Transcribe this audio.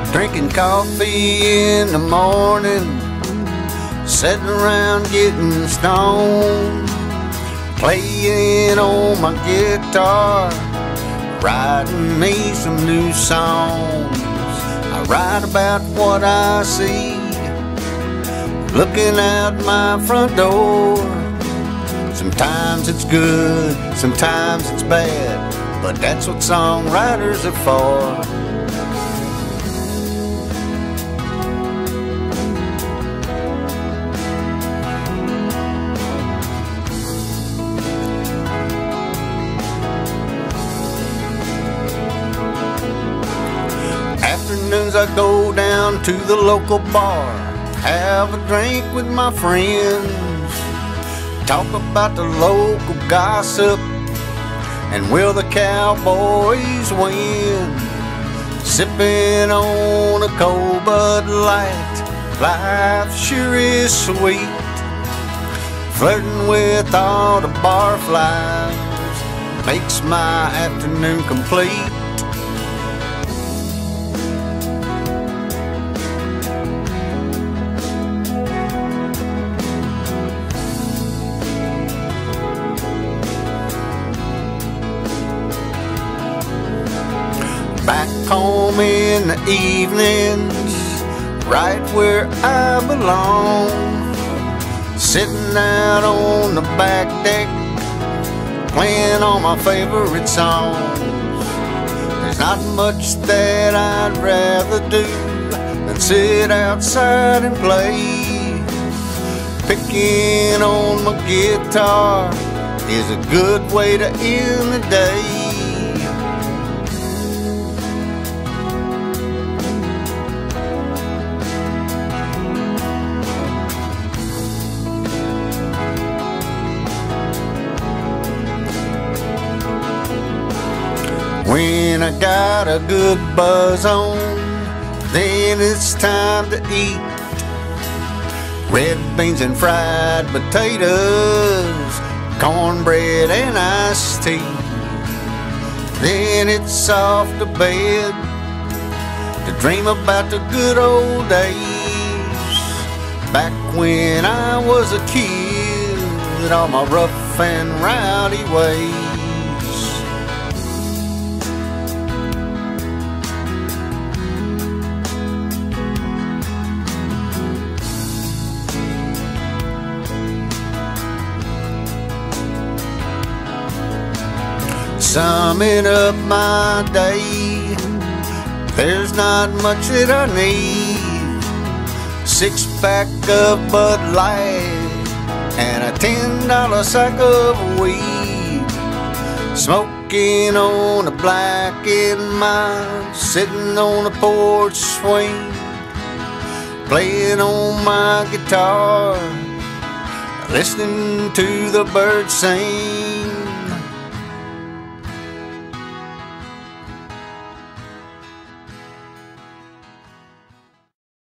Drinking coffee in the morning, sitting around getting stoned, playing on my guitar, writing me some new songs. I write about what I see, looking out my front door. Sometimes it's good, sometimes it's bad, but that's what songwriters are for. Afternoons I go down to the local bar, have a drink with my friends, talk about the local gossip and will the Cowboys win. Sipping on a cold Bud Light, life sure is sweet. Flirting with all the barflies makes my afternoon complete. Back home in the evenings, right where I belong, sitting out on the back deck, playing all my favorite songs. There's not much that I'd rather do than sit outside and play. Picking on my guitar is a good way to end the day. When I got a good buzz on, then it's time to eat. Red beans and fried potatoes, cornbread and iced tea. Then it's off to bed to dream about the good old days, back when I was a kid, all my rough and rowdy ways. Summing up my day, there's not much that I need. 6-pack of Bud Light and a $10 sack of weed. Smoking on a black and mild, sitting on a porch swing, playing on my guitar, listening to the birds sing.